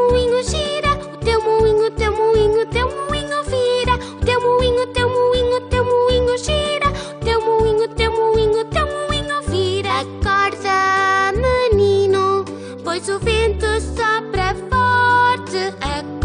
moinho gira, o teu moinho, o teu moinho, o teu moinho vira. O teu moinho, o teu moinho, o teu moinho gira, o teu moinho, o teu moinho, o teu moinho vira. Acorda, menino, pois o vento sopra forte.